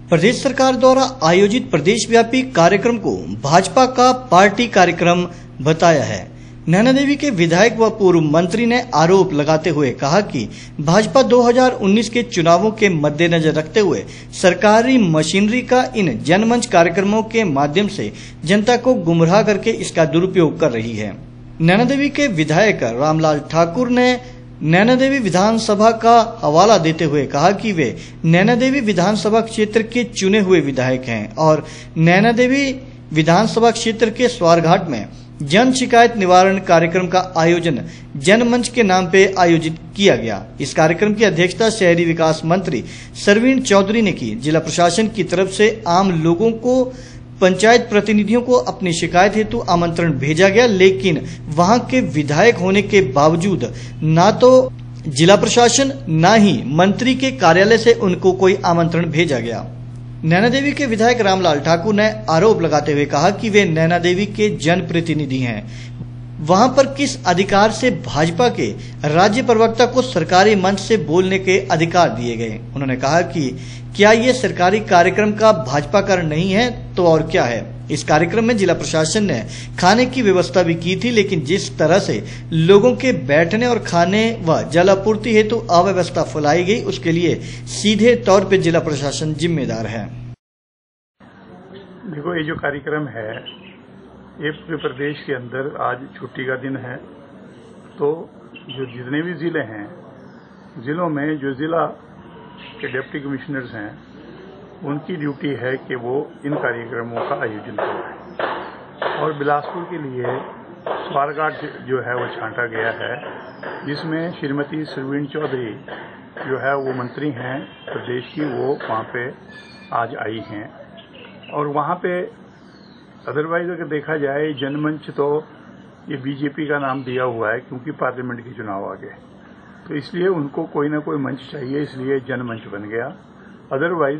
प्रदेश सरकार द्वारा आयोजित प्रदेश व्यापी कार्यक्रम को भाजपा का पार्टी कार्यक्रम बताया है। नैना देवी के विधायक व पूर्व मंत्री ने आरोप लगाते हुए कहा कि भाजपा 2019 के चुनावों के मद्देनजर रखते हुए सरकारी मशीनरी का इन जनमंच कार्यक्रमों के माध्यम से जनता को गुमराह करके इसका दुरुपयोग कर रही है। नैना देवी के विधायक रामलाल ठाकुर ने नैना देवी विधानसभा का हवाला देते हुए कहा कि वे नैना देवी विधानसभा क्षेत्र के चुने हुए विधायक हैं और नैना देवी विधानसभा क्षेत्र के स्वारघाट में जन शिकायत निवारण कार्यक्रम का आयोजन जनमंच के नाम पे आयोजित किया गया। इस कार्यक्रम की अध्यक्षता शहरी विकास मंत्री सरवीण चौधरी ने की। जिला प्रशासन की तरफ से आम लोगों को पंचायत प्रतिनिधियों को अपनी शिकायत हेतु आमंत्रण भेजा गया, लेकिन वहां के विधायक होने के बावजूद ना तो जिला प्रशासन ना ही मंत्री के कार्यालय से उनको कोई आमंत्रण भेजा गया। नैना देवी के विधायक रामलाल ठाकुर ने आरोप लगाते हुए कहा कि वे नैना देवी के जनप्रतिनिधि हैं। वहां पर किस अधिकार से भाजपा के राज्य प्रवक्ता को सरकारी मंच से बोलने के अधिकार दिए गए। उन्होंने कहा कि क्या ये सरकारी कार्यक्रम का भाजपा का नहीं है तो और क्या है। इस कार्यक्रम में जिला प्रशासन ने खाने की व्यवस्था भी की थी, लेकिन जिस तरह से लोगों के बैठने और खाने व जल आपूर्ति हेतु अव्यवस्था फैलाई गई, उसके लिए सीधे तौर पर जिला प्रशासन जिम्मेदार है। देखो, ये जो कार्यक्रम है ये पूरे प्रदेश के अंदर आज छुट्टी का दिन है, तो जो जितने भी जिले हैं, जिलों में जो जिला के डिप्टी कमिश्नर्स हैं उनकी ड्यूटी है कि वो इन कार्यक्रमों का आयोजन करें। और बिलासपुर के लिए स्वारघाट जो है वो छांटा गया है, जिसमें श्रीमती सरवीण चौधरी जो है वो मंत्री हैं प्रदेश की, वो वहाँ पे आज आई हैं। और वहाँ पे अदरवाइज अगर देखा जाए जनमंच तो ये बीजेपी का नाम दिया हुआ है, क्योंकि पार्लियामेंट के चुनाव आ गए तो इसलिए उनको कोई ना कोई मंच चाहिए, इसलिए जनमंच बन गया। अदरवाइज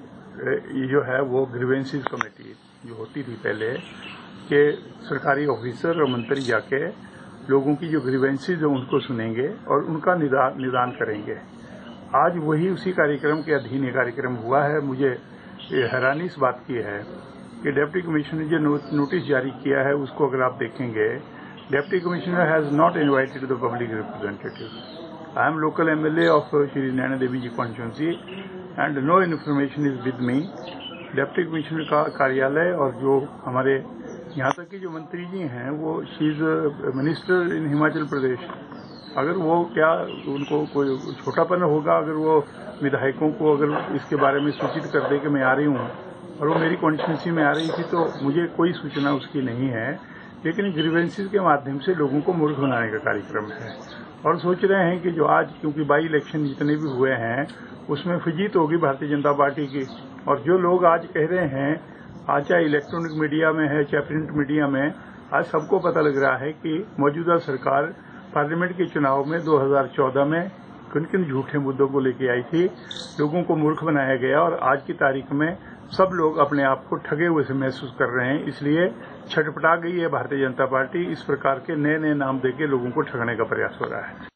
ये जो है वो ग्रीवेंसेस कमेटी जो होती थी पहले कि सरकारी ऑफिसर और मंत्री जाके लोगों की जो ग्रीवेंसेस है उनको सुनेंगे और उनका निदान करेंगे। आज वही उसी कार्यक्रम के अधीन ये कार्यक्रम हुआ है। मुझे हैरानी इस बात की है कि डिप्टी कमिश्नर जो नोटिस जारी किया है उसको अगर आप देखेंगे, deputy commissioner has not invited the public representative. I am local MLA of Shri Naina Devi ji constituency and no information is with me। Deputy commissioner का कार्यालय और जो हमारे यहाँ तक की जो मंत्री जी हैं वो she is minister in Himachal Pradesh. अगर वो क्या उनको कोई छोटापन होगा अगर वो विधायकों को अगर इसके बारे में सूचित कर दे कि मैं आ रही हूँ और वो मेरी कॉन्स्टिट्यूंसी में आ रही थी, तो मुझे कोई सूचना उसकी नहीं है। लेकिन ग्रीवेंसेस के माध्यम से लोगों को मूर्ख बनाने का कार्यक्रम है और सोच रहे हैं कि जो आज क्योंकि बाई इलेक्शन जितने भी हुए हैं उसमें फजीत होगी भारतीय जनता पार्टी की। और जो लोग आज कह रहे हैं, आज चाहे इलेक्ट्रॉनिक मीडिया में है चाहे प्रिंट मीडिया में, आज सबको पता लग रहा है कि मौजूदा सरकार पार्लियामेंट के चुनाव में 2014 में किन किन झूठे मुद्दों को लेके आई थी, लोगों को मूर्ख बनाया गया और आज की तारीख में सब लोग अपने आप को ठगे हुए से महसूस कर रहे हैं। इसलिए छटपटा गई है भारतीय जनता पार्टी, इस प्रकार के नए नए नाम देके लोगों को ठगने का प्रयास हो रहा है।